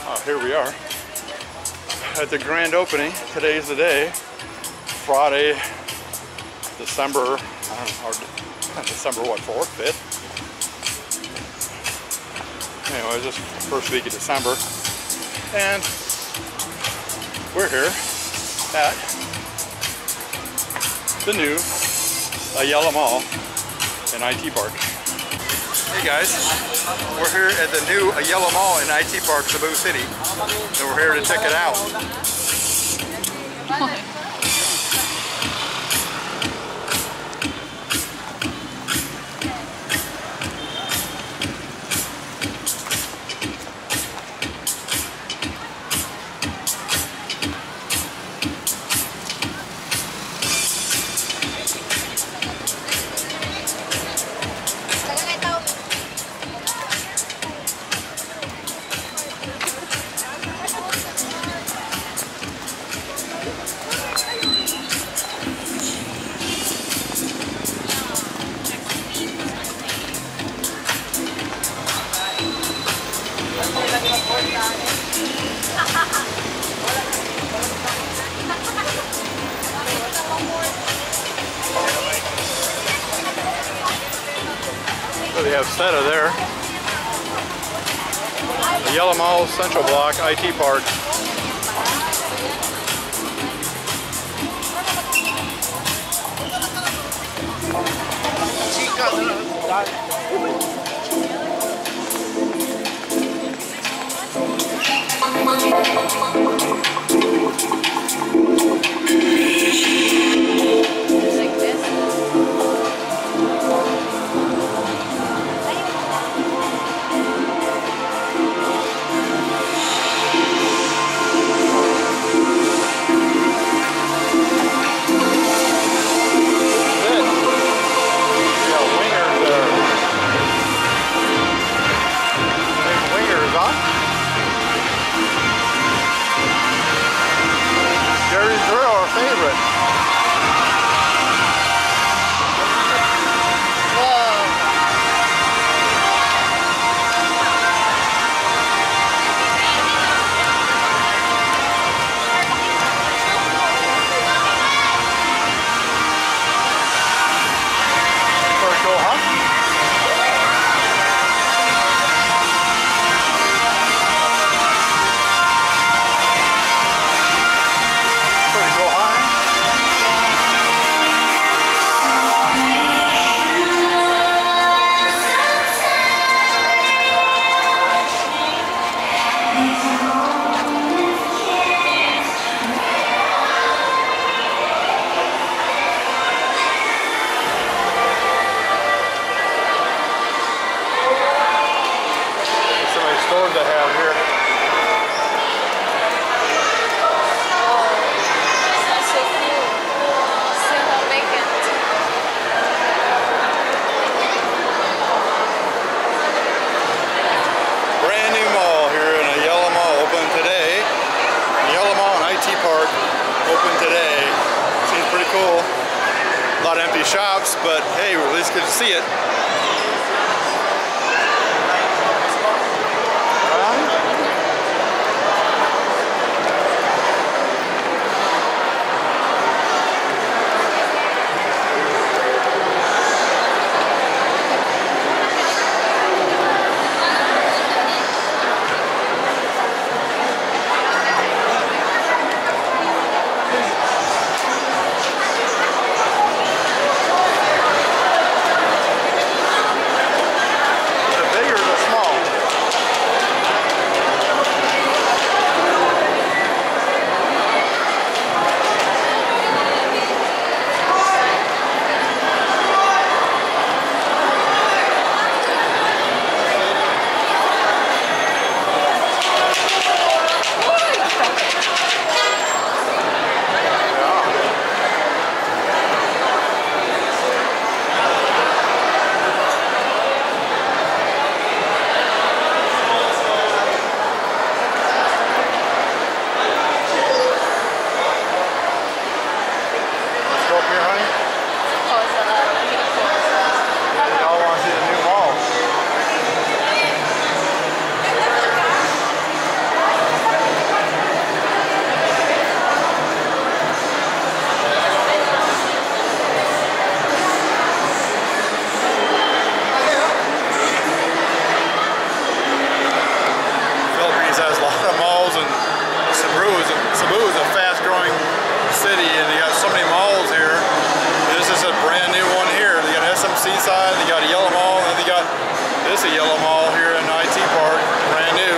Here we are at the grand opening. Today's the day, Friday, December, December what, 4th, 5th? Anyways, this first week of December, and we're here at the new Ayala Mall in IT Park. Hey guys, we're here at the new Ayala Mall in IT Park, Cebu City, and we're here to check it out. So they have Seta there. The Ayala Mall Central Block, IT Park. A lot of empty shops, but hey, we're at least good to see it. malls, and Cebu is a fast-growing city, and they got so many malls here. This is a brand new one here. They got SMC side, they got Ayala Mall, and they got this Ayala Mall here in IT Park, brand new.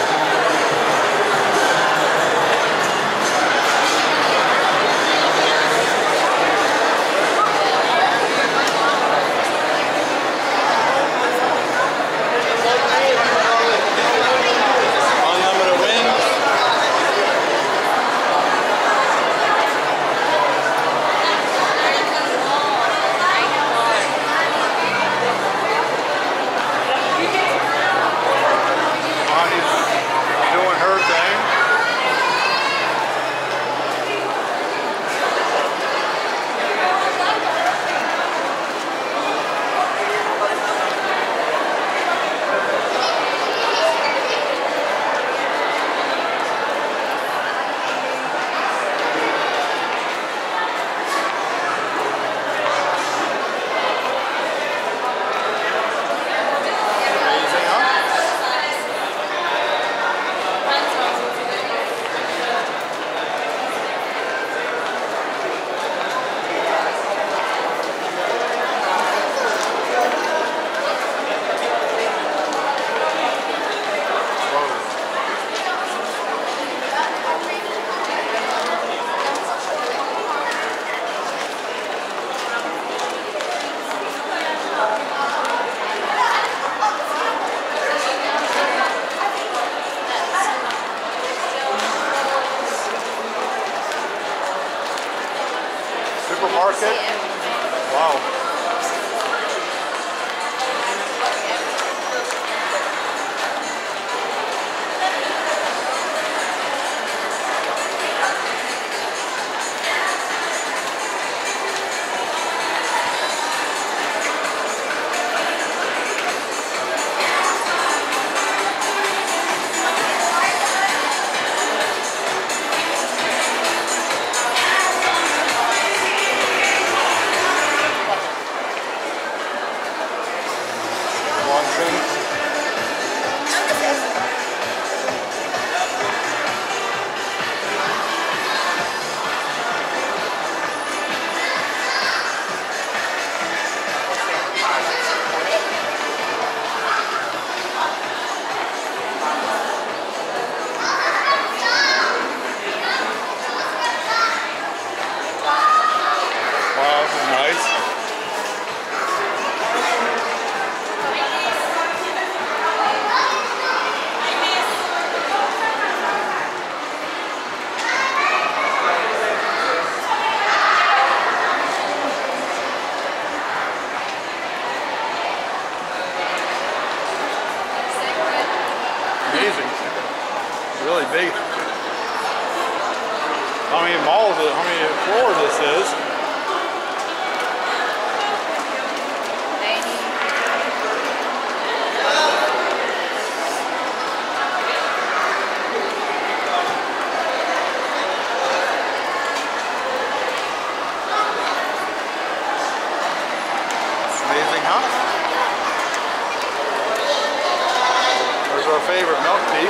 Supermarket? Wow. Really big. How many malls, how many floors this is? Amazing, huh? There's our favorite milk tea.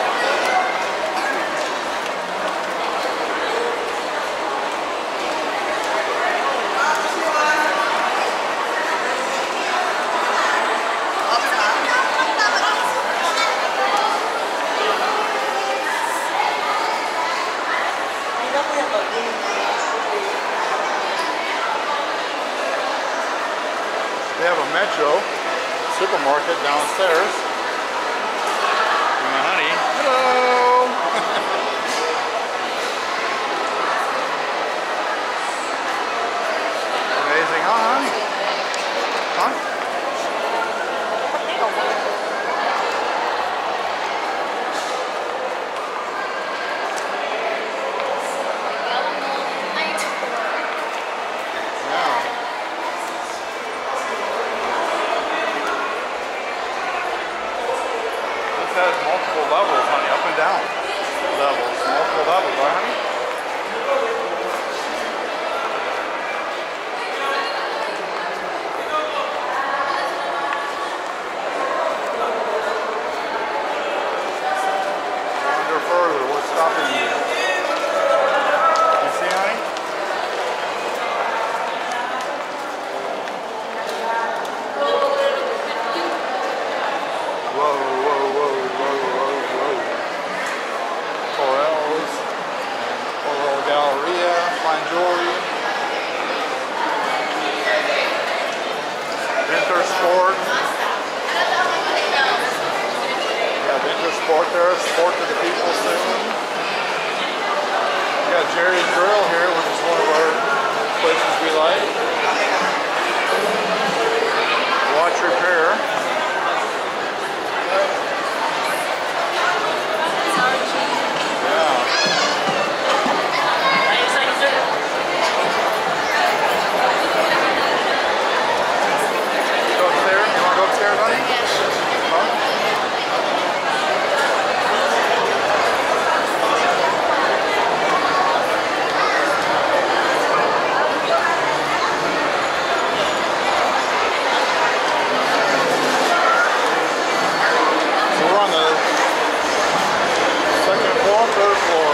They have a Metro supermarket downstairs. And my honey, hello! Amazing, huh, honey? Huh? Has multiple levels, honey, up and down levels, multiple levels, right, honey? Wander further. shopping. You see, honey? Whoa, whoa, whoa, whoa, whoa, whoa. Corrals, Coral Galleria, fine jewelry. Winter Sport. Yeah, Winter Sport there. Sport to the people soon. We got Jerry's Grill here, which is one of our places we like. Watch Repair. Yeah. Go upstairs? You want to go upstairs, honey? Huh? So we're on the second floor, third floor.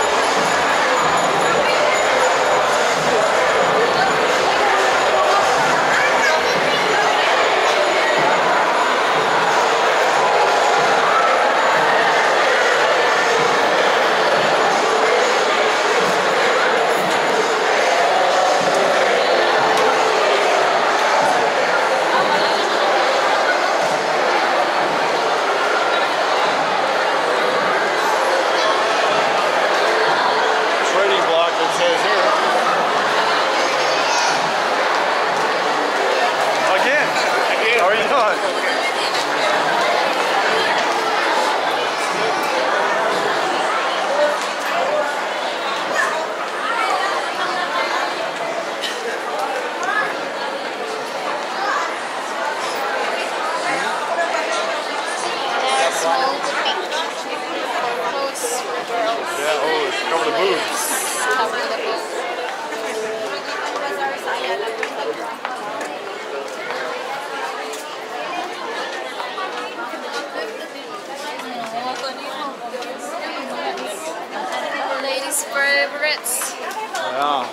Trading block that says here. Again. How are you doing? Yeah, oh, it's cover the boobs. Ladies' favorites. Yeah.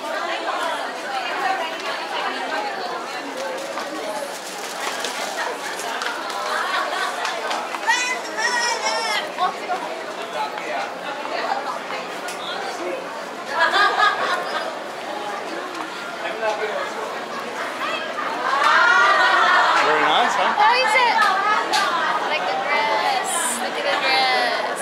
Very nice, huh? How is it? I like the dress. Look at the dress.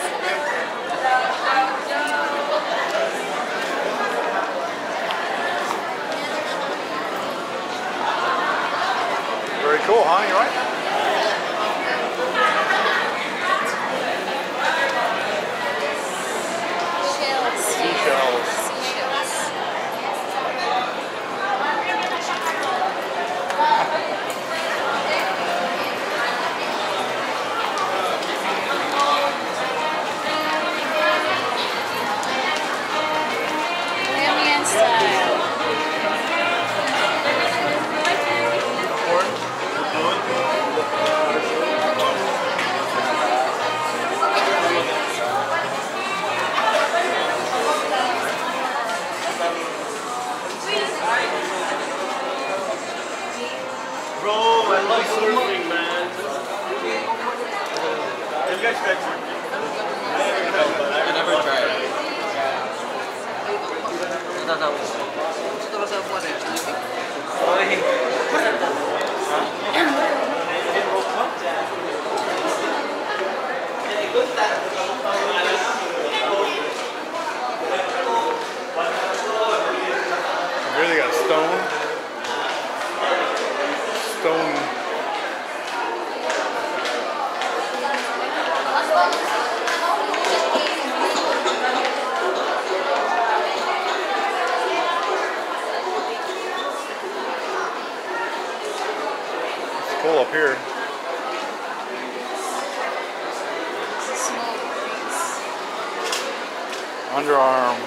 Very cool, huh? You right? Shells. Seashells. Seashells. Korean style. Bro, I love surfing, man. Have you guys tried surfing? I never tried. Here they got stone. It's cool up here. Underarm.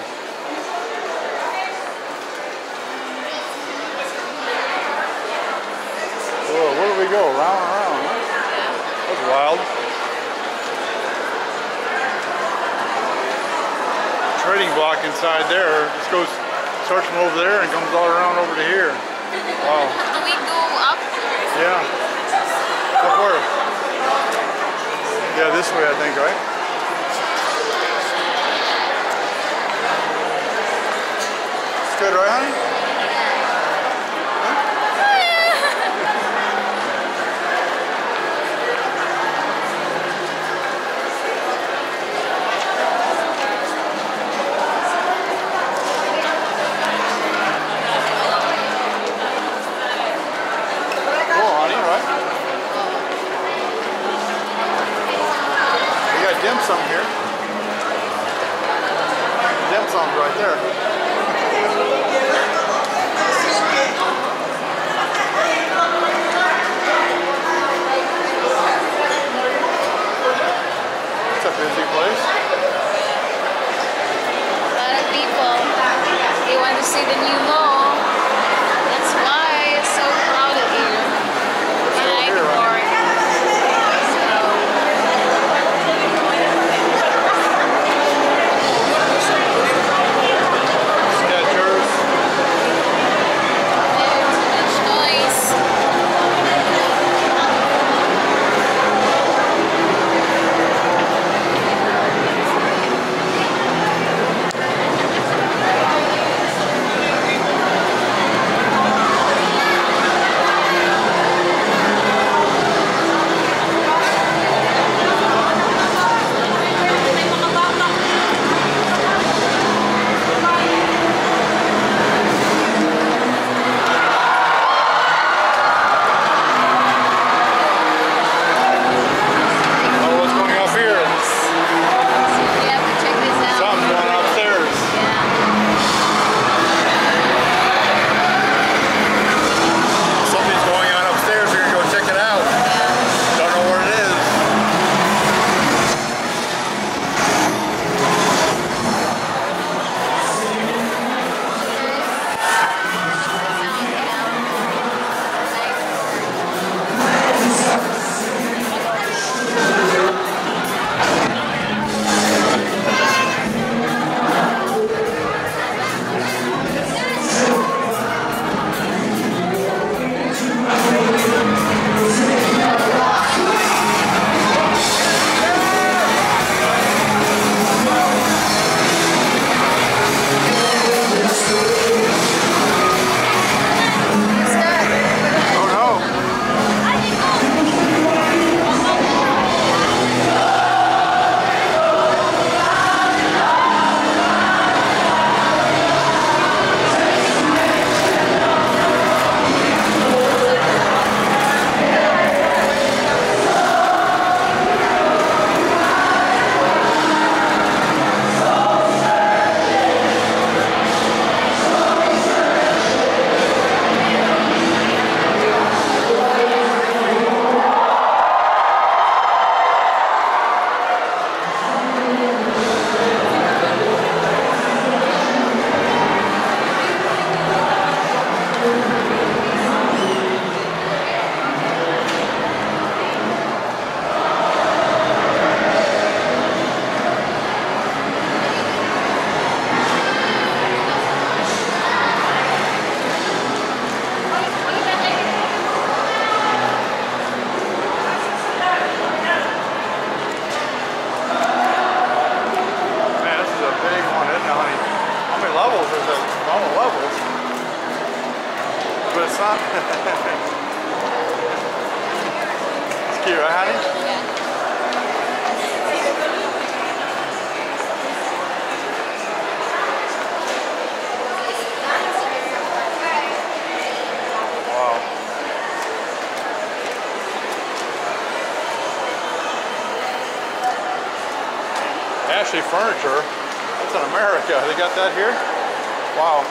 Whoa, where do we go? Round and round, huh? That's wild. trading block inside there. Just goes, starts from over there and comes all around over to here. Wow. Do we go up? Yeah. Up where? Yeah, this way I think, right? It's good, right, honey? Dim sum here. Dim sum's right there. It's a busy place. A lot of people. They want to see the new mall. That's why it's so crowded here. And I'm bored. It's cute, right, honey? Wow. Ashley Furniture. That's in America. They got that here? Wow.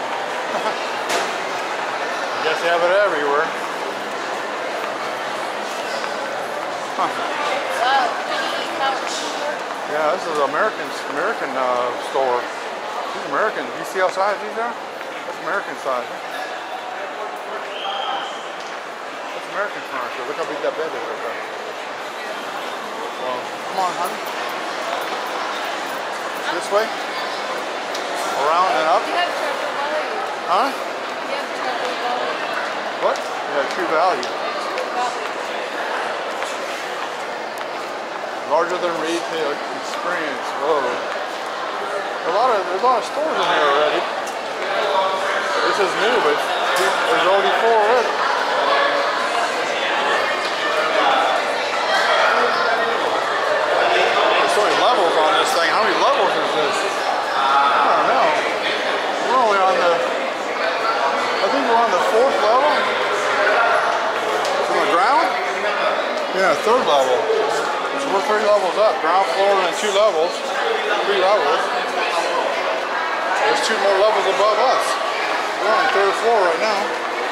I guess they have it everywhere. Huh. Wow, pretty couch. Yeah, this is an American store. These American. Do you see how size these are? That's American size. Huh? That's American furniture. Look how big that bed is right there. Well, come on, honey. This way? around and up. You have Trevor Valley. Huh? You have Trevor Valley. What? Yeah, True Value. Trevor Valley. Larger than retail experience. Whoa. There's a lot of stores in here already. This is new, but there's already 4 already. There's so many levels on this thing. How many levels is this? I don't know. We're only on the, I think we're on the 4th level. From the ground? Yeah, 3rd level. So we're 3 levels up. Ground floor and 2 levels. 3 levels. There's 2 more levels above us. We're on the 3rd floor right now.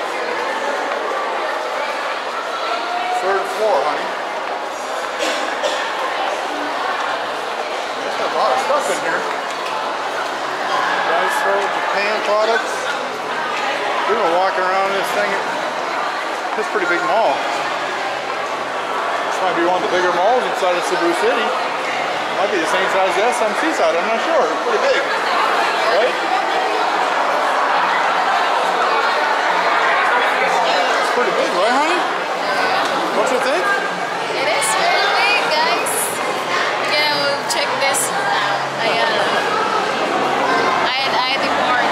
3rd floor, honey. There's a lot of stuff in here. Daiso, Japan products. We've been walking around this thing. It's a pretty big mall. This might be one of the bigger malls inside of Cebu City. Might be the same size as the SMC side, I'm not sure. It's pretty big. Right? It's pretty big, right, honey? What you think? It is very big, guys. Yeah, we'll check this out. Ayala. ID Mart.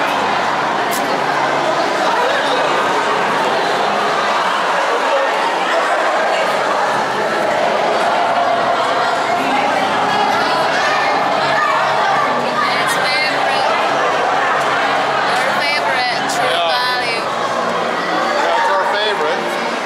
It's favorite. Your favorite, True Value. That's our favorite.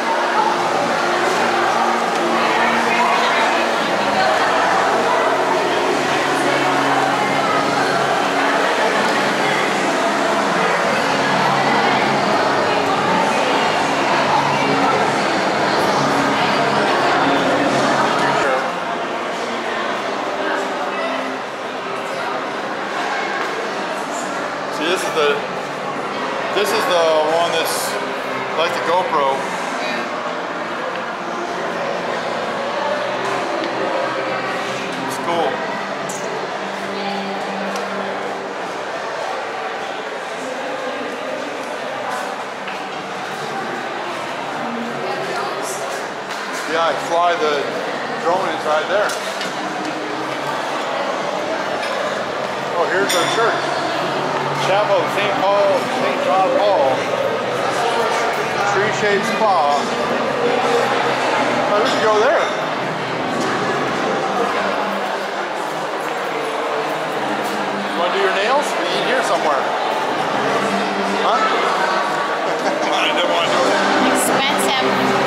See, this is the one that's like the GoPro. It's cool. Yeah, I fly the drone inside there. Oh, here's our church. Chapel of St. John Paul. Tree Shade Spa. Oh, we should go there. You want to do your nails? We eat here somewhere. Huh? I didn't want to do it. Expensive.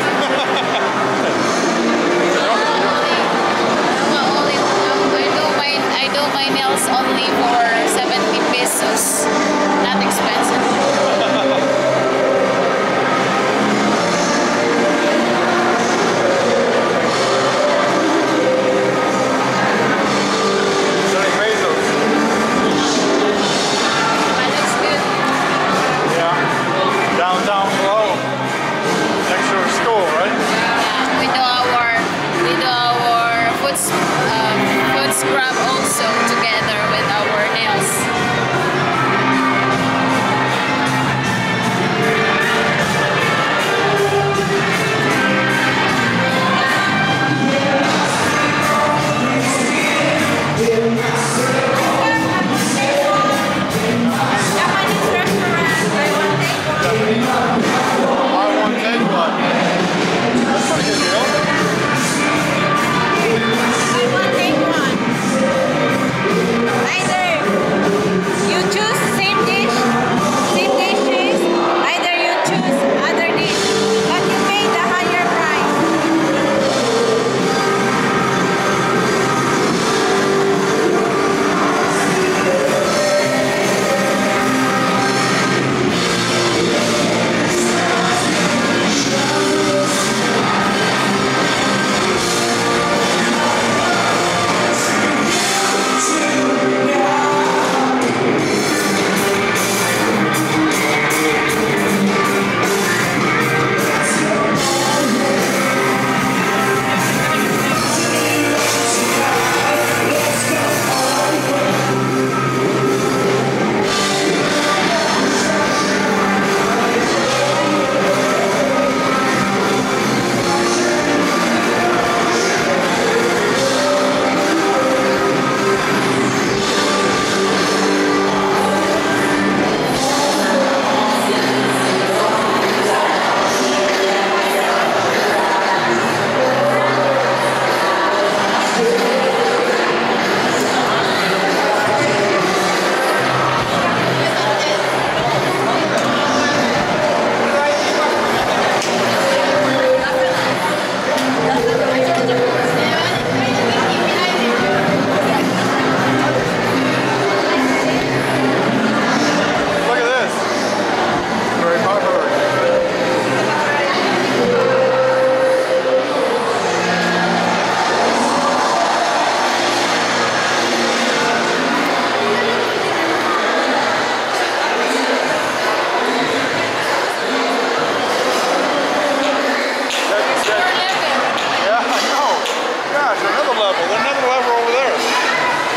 I do my nails only for 70 pesos. Not expensive. That looks good. Yeah. Downtown below. Next to our school, right? Yeah, we do our foot scrub also together with our nails.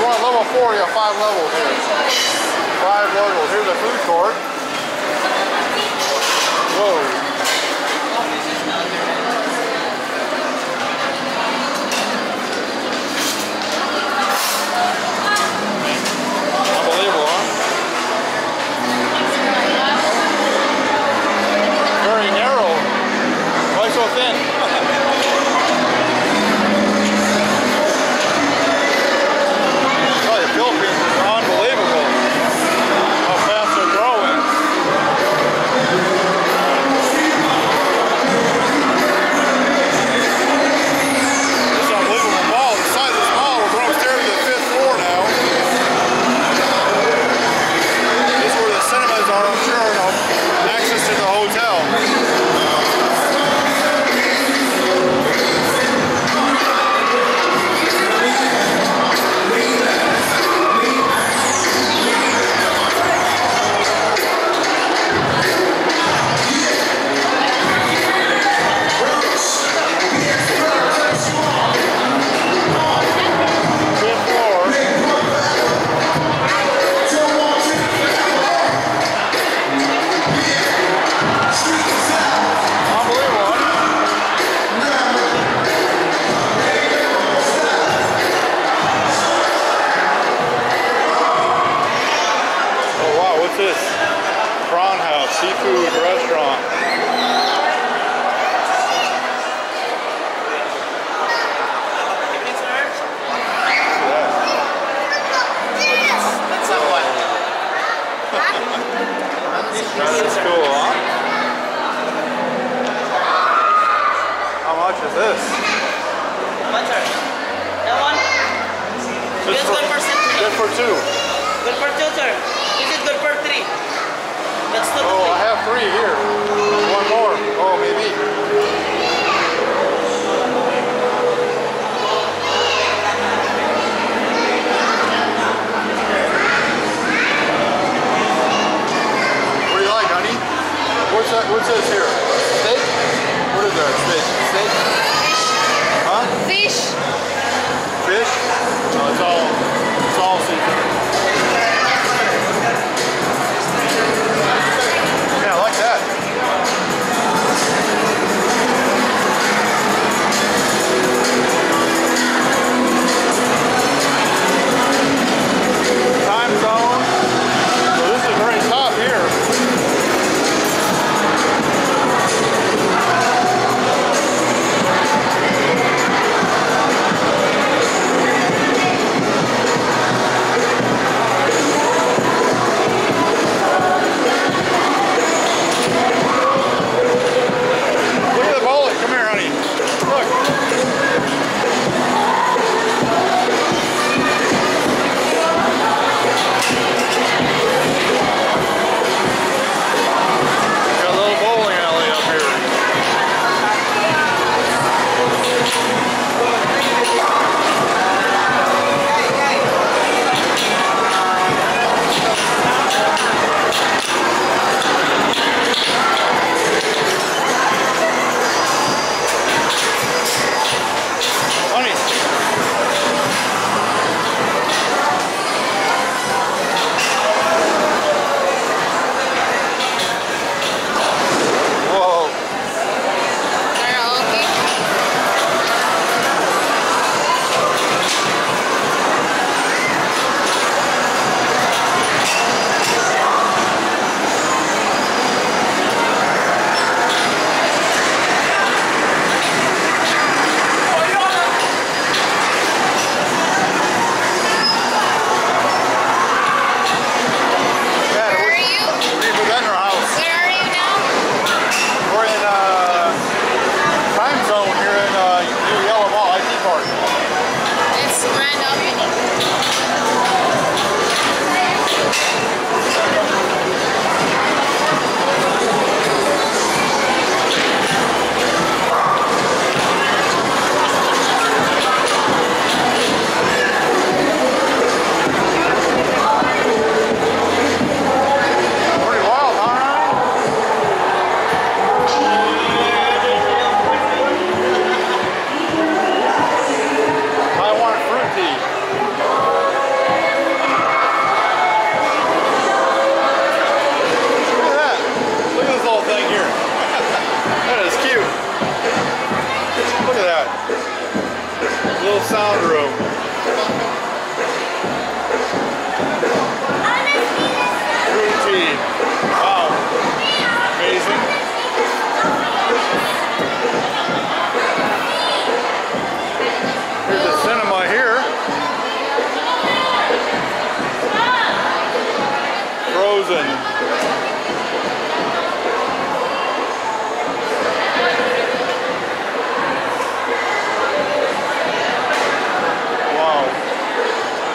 on level 4, you have 5 levels here. 5 levels. Here's a food court. Whoa. Unbelievable, huh? Very narrow. Why so thin? Oh, the Philippines is unbelievable. How fast they're growing. This is an unbelievable mall. The size of this mall, we're upstairs to the 5th floor now. This is where the cinemas are, I'm sure, and access to the hotel. This prawn house, seafood restaurant. That's not one. That's cool, huh? How much is this? What, sir? That one? Just It's good for 6. Good for 2. Good for 2, sir. Is it good for 3? That's the Oh, I have 3 here. One more. Oh, maybe. What do you like, honey? What's that? What's this here? Steak? What is that? Steak? Steak? Huh? Fish. Fish? No, it's all seafood. Yeah, I like that. Time zone. So this is very top here.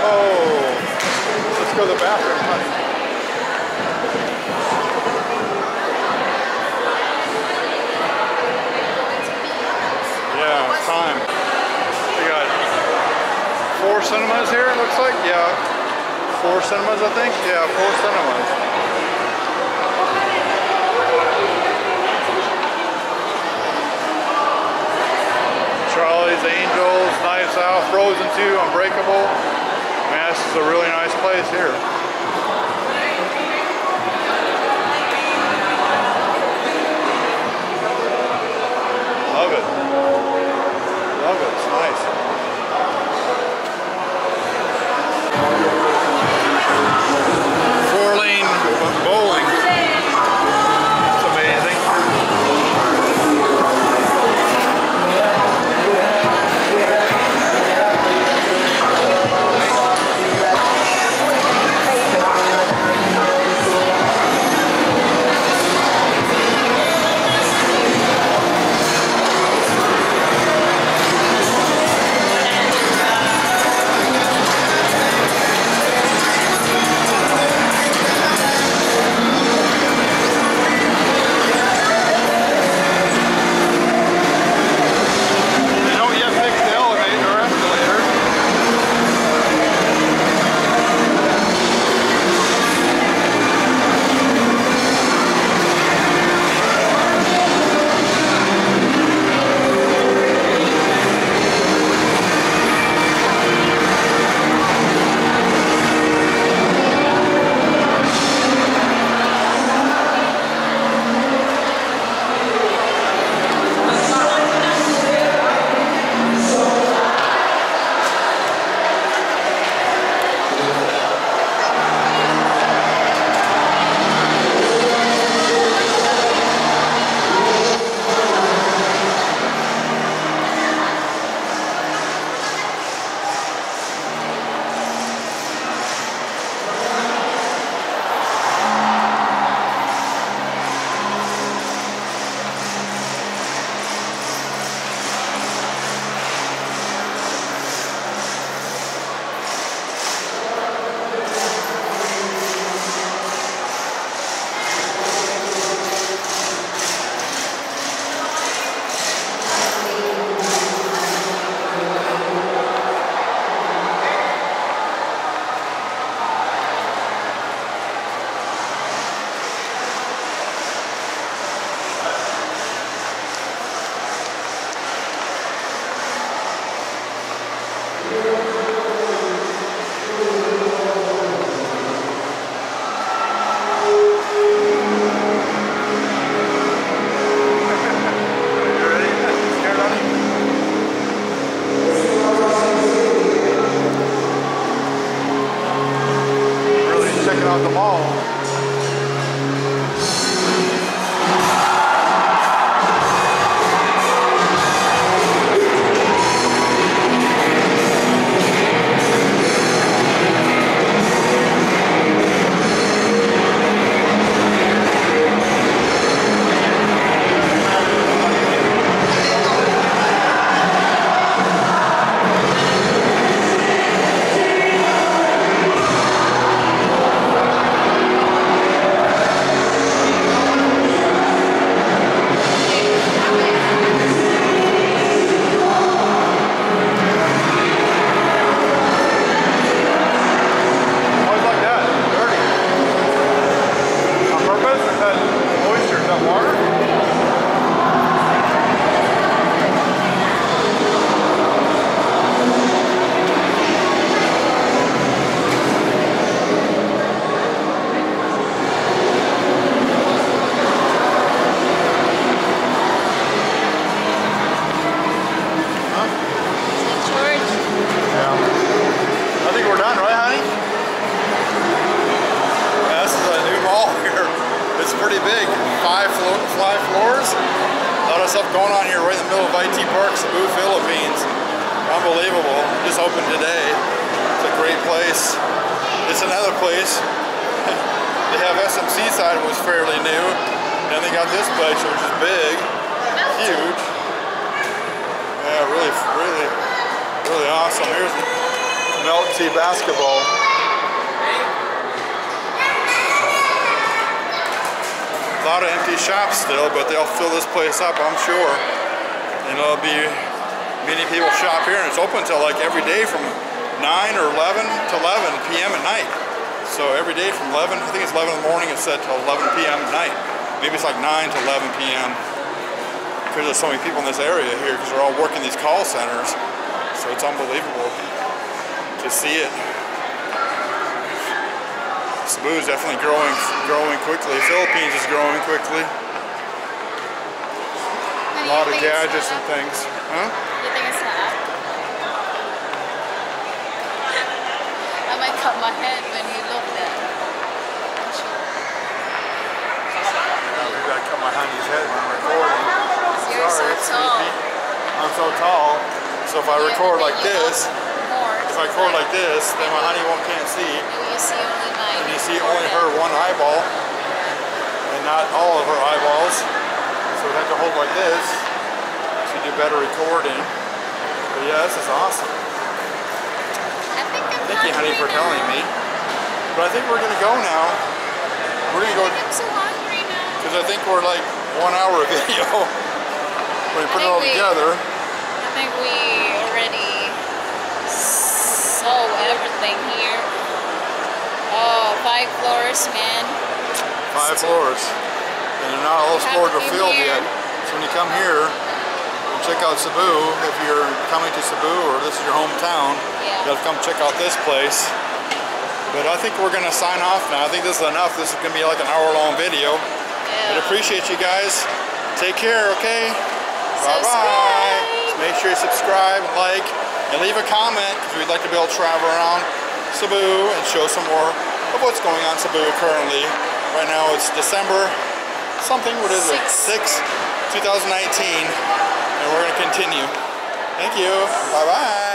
Oh, let's go to the bathroom, honey. Yeah, time. We got 4 cinemas here, it looks like. Yeah, 4 cinemas, I think. Yeah, 4 cinemas. Charlie's Angels, Knives Out, Frozen 2, Unbreakable. Man, this is a really nice place here. Love it. Love it. It's nice. 4-lane bowling. It's amazing. Out the mall. Stuff going on here right in the middle of IT Park, Cebu, Philippines. Unbelievable. Just opened today. It's a great place. It's another place. They have SMC side, was fairly new. And they got this place, which is big, huge. Yeah, really awesome. Melt Tea basketball. A lot of empty shops still, but they'll fill this place up, I'm sure. And there'll be many people shop here, and it's open till like every day from 9 or 11 to 11 p.m. at night. So every day from 11, I think it's 11 in the morning, it's set till 11 p.m. at night. Maybe it's like 9 to 11 p.m. because there's so many people in this area here because they're all working these call centers. So it's unbelievable to see it. Cebu is definitely growing quickly. Philippines is growing quickly. A lot of gadgets and things. Huh? You think it's not? I might cut my head when you look at it. Maybe I cut my honey's head when I'm recording. You're so it's tall. creepy. I'm so tall. So if I record like this, if I record like this, then my honey can't see. You see only mine. And you see only her one eyeball, and not all of her eyeballs. So we have to hold like this to do better recording. But yeah, this is awesome. Thank you, honey, for telling me. But I think we're gonna go now. We're gonna go I'm so hungry now. because I think we're like 1 hour of video. When we put it all together. I think we already saw everything here. Oh, 5 floors, man. 5 floors. And not all those floors are filled yet. So when you come here and check out Cebu, if you're coming to Cebu or this is your hometown, you have to come check out this place. But I think we're going to sign off now. I think this is enough. This is going to be like an hour-long video. But appreciate you guys. Take care, okay? Bye-bye. Make sure you subscribe, like, and leave a comment because we'd like to be able to travel around Cebu and show some more of what's going on in Cebu currently. Right now it's December something, what is it? 6, 2019, and we're going to continue. Thank you. Bye-bye.